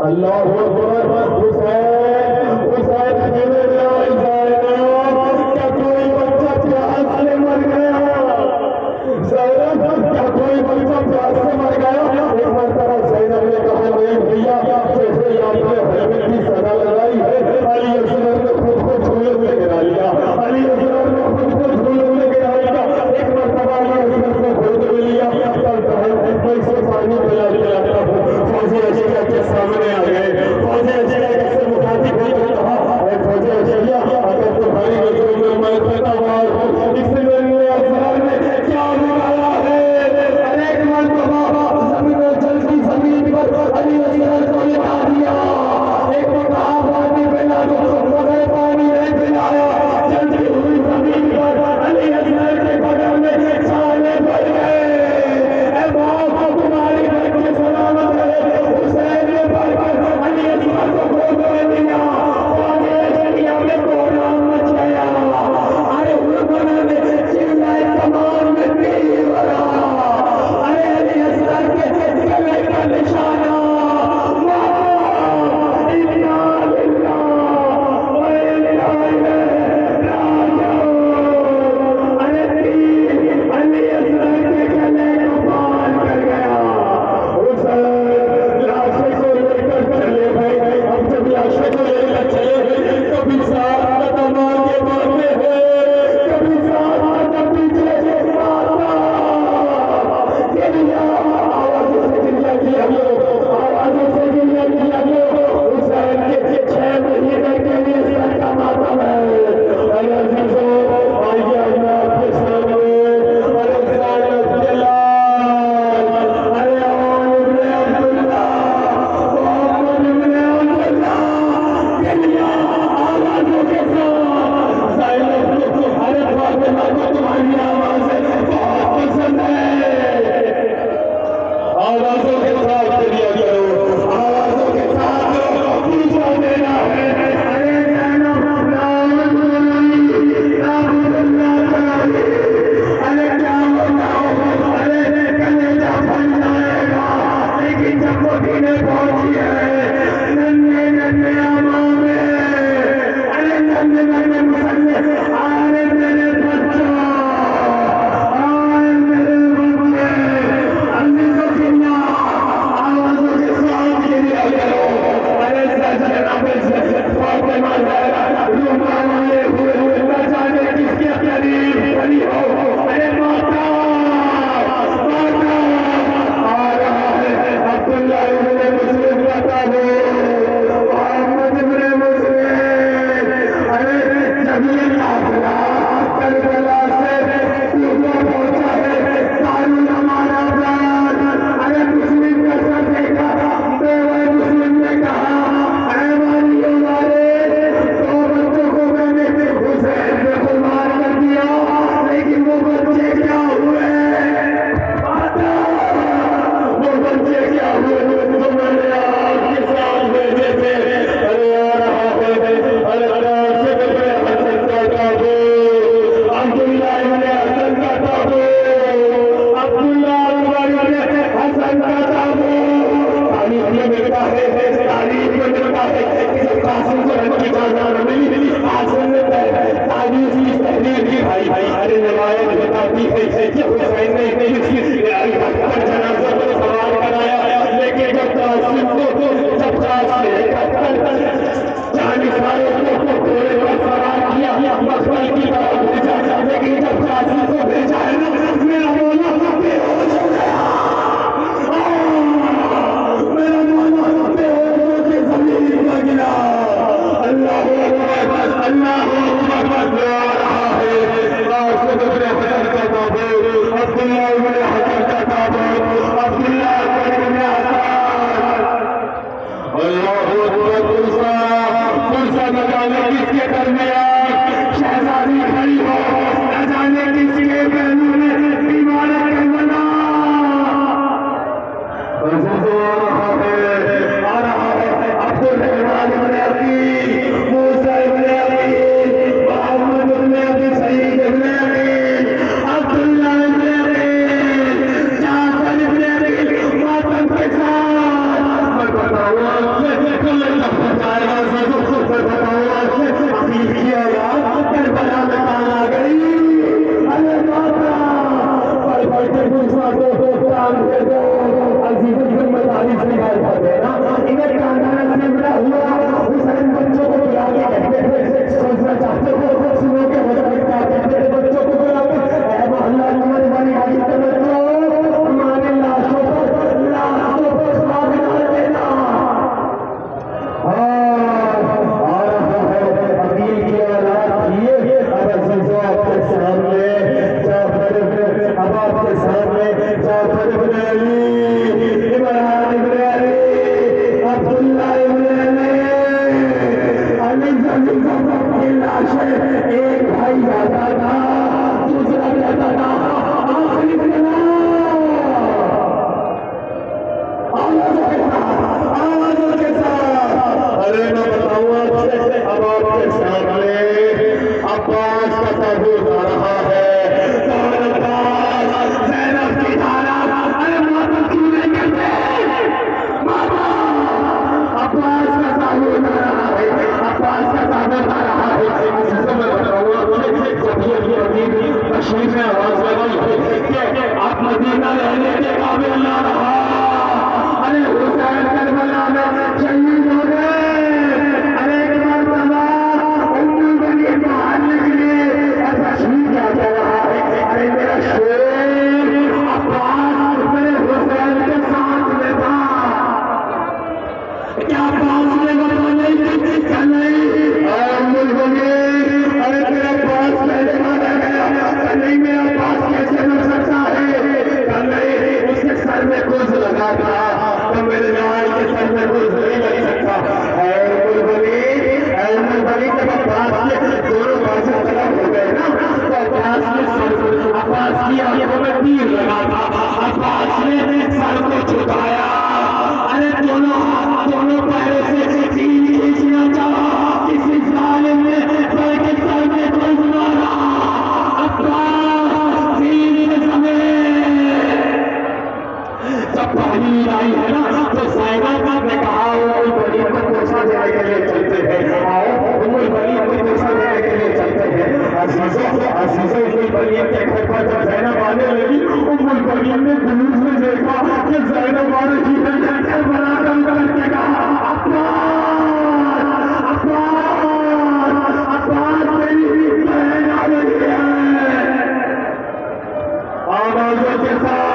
अल्लाहू अकबर। हुसैन हुसैन क्या कोई बच्चा प्यास से मर गया? ज़ैनब क्या कोई बच्चा प्यास से मर गया? एक मरतबा ज़ैनब ने कहा नहीं भैया, जैसे ही आपने हेलमेट की सदा लगाई है, अली असगर ने खुद को झूले में गिरा लिया, अली असगर ने खुद को झूले में गिरा लिया। एक मरतबा अली असगर को गोद में लिया, मैं इसे पानी पिला दिलाता हूँ। फौजी अजलिया के सामने आ गए, फौजी अजलिया से मुखातिब होकर कहा, फौजी अजलिया अगर तुम्हारी नजरों में मैं पैदावार हूँ, इसलिए असगर ने क्या बिगाड़ा है? एक मरतबा जमीन पर अली असगर को लिटा दिया, एक कहा पानी पिला दो, मगर पानी नहीं पिलाया। जल्दी हुई जमीन पर अली असगर के बगल में छाले पड़ गए। तुम्हारी बच्चे सलामत रहे। हुसैन ने बढ़कर अली असगर को गोद में लिया, में प्रोग्राम मच गया। अरे हुरमना ने चिल्लाए कमान में तीर भरा, अरे अली असगर के गले का निशाना कश्मीर में आवाज लगाई कि आप मदीना रहने के काबिल ना रहा। अरे हुसैन करबला में शहीद हो गए। अरे एक मरतबा उम्मुल बनी मारने के लिए ऐसा छीन जाता रहा है। अरे मेरा शेर अब्बास मेरे हुसैन के साथ में था। क्या अब्बास ने बता नहीं क्या नहीं? उम्मुल बनी अरे तेरा पास पहले मारा गया, नहीं मेरा पास कैसे लग सकता है? नहीं उसके सर में कुछ लगा था, तो मेरे लाल के सर में कुछ नहीं लग सकता। जब अब्बास के दोनों बाजू खत्म हो गए ना, तो अब्बास की आंखों में तीर लगा था। अब्बास ने सर को झुकाया। अरे दोनों पैरों से तीर खींचना चाहा किसी जालिम ने, बल्कि सर में कुछ मारा। अब्बास तीर समेत जब पहली आई है ना, तो ज़ैनब ने कहा उम्मुल बनी को पोछा देने के लिए चलते हैं। आओ उम्मुल बनी को पोछा देने के लिए चलते हैं। अजीज़ों उम्मुल बनी के घर पर जब ज़ैनब आने लगी, उम्मुल बनी ने जुलूस में देखा कि ज़ैनब आ रही है। बना करके कहा अब्बास मेरी बहन आ रही है। आवाज़ों के साथ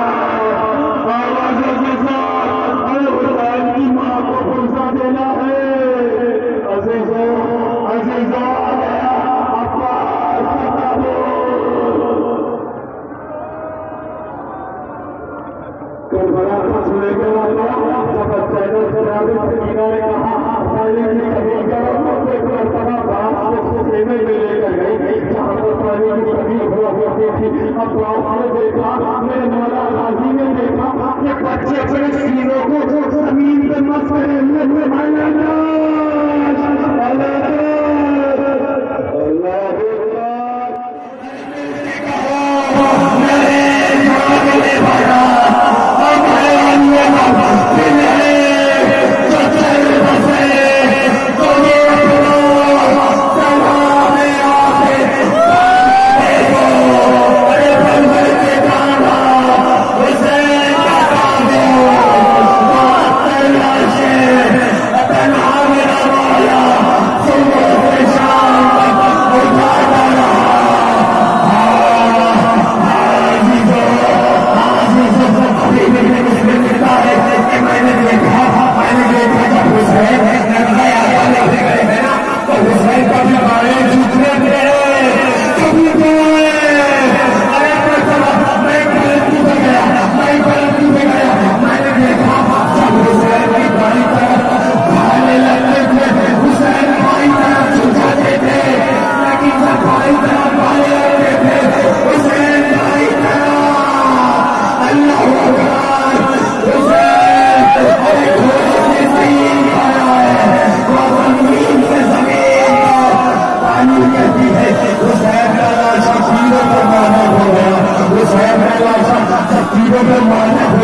हुसैन की माँ को पुरसा देना है। अजीज़ों आ गया अब्बास करबला का सुने के बाद जब ज़ैनब से सकीना ने कहा पानी की कमी करो, एक मरतबा बाप को सेने में लेकर गई जहाँ पर पानी की कमी हुआ करती थी। अब बाप ने देखा, मेरे मौला गाजी ने देखा कि बच्चे अपने सीनों को जमीन पे मत करें। में मारने